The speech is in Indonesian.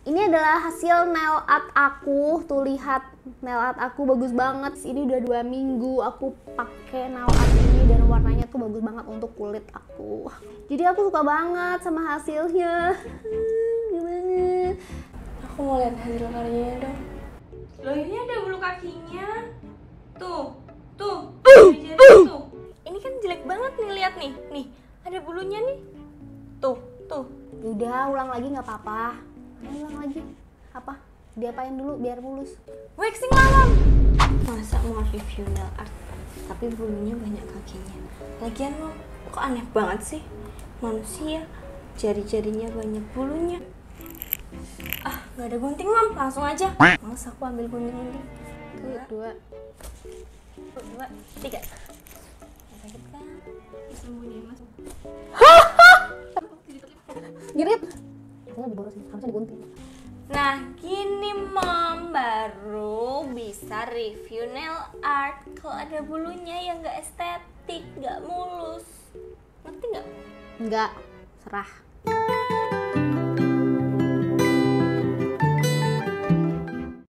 Ini adalah hasil nail art aku. Tuh lihat, nail art aku bagus banget. Ini udah 2 minggu aku pakai nail art ini dan warnanya tuh bagus banget untuk kulit aku. Jadi aku suka banget sama hasilnya. Gimana? Aku mau lihat hasil karyanya dong. Loh, ini ada bulu kakinya. Tuh. Jari-jari tuh. Ini kan jelek banget nih, lihat nih. Nih, ada bulunya nih. Tuh. Udah, ulang lagi nggak apa-apa. Ulang lagi. Apa? Diapain dulu biar mulus? Waxing lah, Mam. Masa mau review nail art tapi bulunya banyak kakinya. Lagian, Mam, kok aneh banget sih? Manusia jari-jarinya banyak bulunya. Ah, nggak ada gunting, Mam. Langsung aja. Males aku ambil gunting-gunting. 2, 3. Sakit kan? Sembunyi, Mas. Girit. Harusnya lebih boros sih, harusnya digunting. Nah, gini Mom, baru bisa review nail art kalau ada bulunya yang nggak estetik, nggak mulus. Ngerti nggak? Enggak, serah.